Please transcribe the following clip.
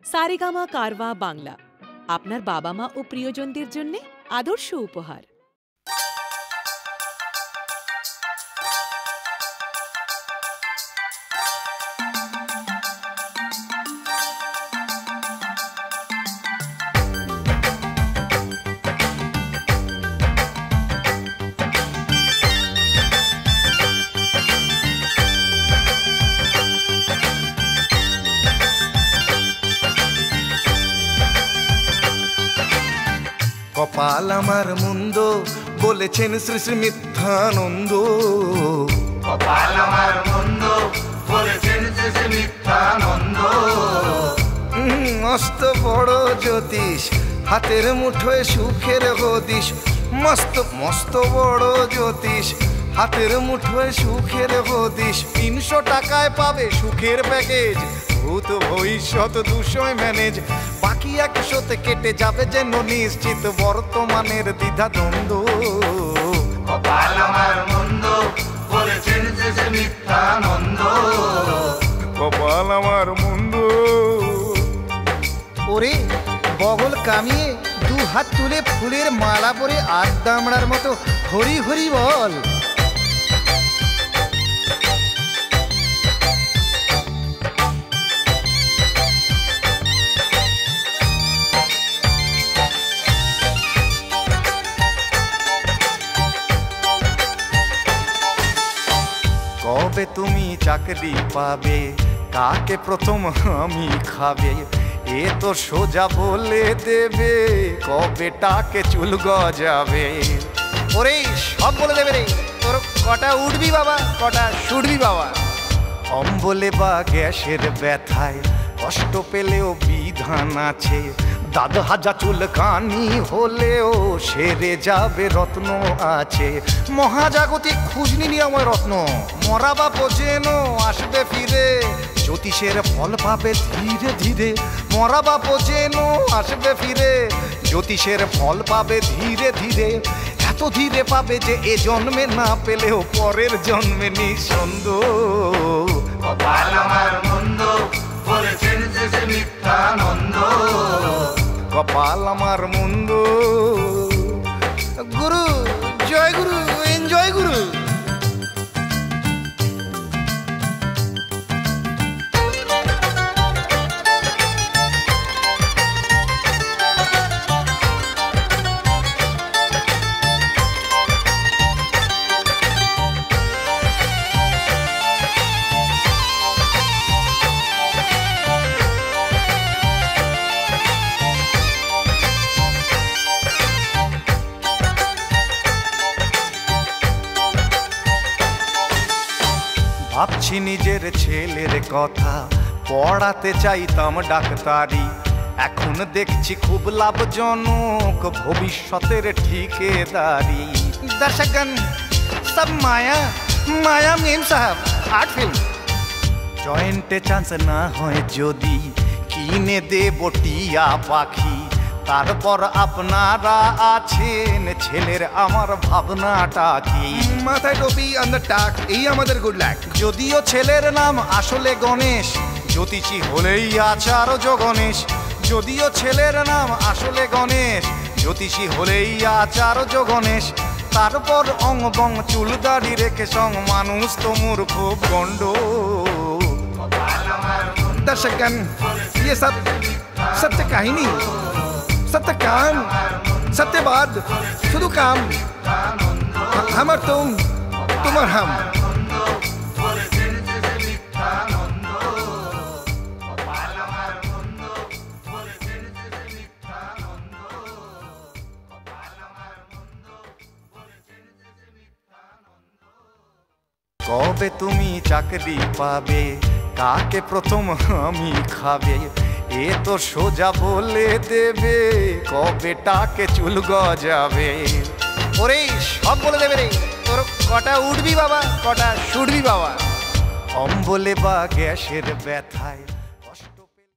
সারেগামা কারওয়া বাংলা আপনার বাবা মা ও প্রিয়জনদের জন্য আদর্শ উপহার। কপাল আমার মন্দ বলেছেন শ্রী শ্রী মিথ্যানন্দ। কপাল আমার মন্দ বলেছেন শ্রী শ্রী মিথ্যানন্দ। মস্ত বড় জ্যোতিষ হাতের মুঠোয় সুখের হদিশ। মস্ত মস্ত বড় জ্যোতিষ হাতের মুঠোয় সুখের হদিশ। 300 টাকায় পাবে সুখের প্যাকেজ, ভূত ভবিষ্যৎ 200 ম্যানেজ। বাকি 100তে কেটে যাবে যেন নিশ্চিত বর্তমানের দ্বিধা দ্বন্দ্ব। কপাল আমার মন্দ বলেছেন শ্রী শ্রী মিথ্যানন্দ। কপাল আমার মন্দ। ওরে বগল কামিয়ে 2 হাত তুলে ফুলের মালা পরে আড্ডা মারার মতো হরি হরি বল। কবে তুমি চাকরি পাবে, কাকে প্রথম আমি খাবে, এ তো সোজা বলে দেবে কবে টাকে চুল গজাবে। ওরে সব বলে দেবে রে, তোর কটা উঠবি বাবা কটা শুটবি বাবা। অম্বলে বা গ্যাসের ব্যথায় কষ্ট পেলেও বিধান আছে। দাদা হাজা চুলকানি হলেও সেরে যাবে রত্ন আছে। মহাজাগতিক খুঁজনি নিয়ময় রত্ন। মরা বাপ যেন আসবে ফিরে, জ্যোতিষের ফল পাবে ধীরে ধীরে। মরা বাপ যেন আসবে ফিরে, জ্যোতিষের ফল পাবে ধীরে ধীরে। এত ধীরে পাবে যে এ জন্মে না পেলেও পরের জন্মে নিঃসন্দেহ। কপাল আমার মন্দ বলেছেন শ্রী শ্রী মিথ্যানন্দ। কপাল আমার মন্দ। গুরু জয় গুরু, এনজয় গুরু। ভাবছি নিজের ছেলের কথা, পড়াতে চাইতাম ডাক্তারি। এখন দেখছি খুব লাভজনক ভবিষ্যতের ঠিকাদারি। দর্শকগণ সব মায়া মায়া মেম সাহেব আর্ট ফিল্ম। জয়েন্টে চান্স না হয় যদি কিনে দেব টিয়া পাখি। তারপর আপনারা আছেন, ছেলের আমার ভাবনাটা কি। মাথায় টুপি আন্দার টাক, এই আমাদের গুড লাক। যদিও ছেলের নাম আসলে গণেশ, জ্যোতিষী হলেই আচার্য গণেশ। যদিও ছেলের নাম আসলে গণেশ, জ্যোতিষী হলেই আচার্য গণেশ। তারপর অং বং চুল দাড়ি রেখে সং মানুষ তো মূর্খ গন্ড। दर्शकगण ये सब सत्य कहानी, सत्य काम, सत्यवाद, शुद्ध काम। हम और तुम और हम। কবে তুমি চাকরি পাবে, কাকে প্রথম আমি খাবে, এ তো সোজা বলে দেবে কবে টাকে চুল গজাবে। ওরে সব বলে দেবে রে, তোর কটা উঠবি বাবা কটা শুটবি বাবা। অম্বলে বা গ্যাসের ব্যথায়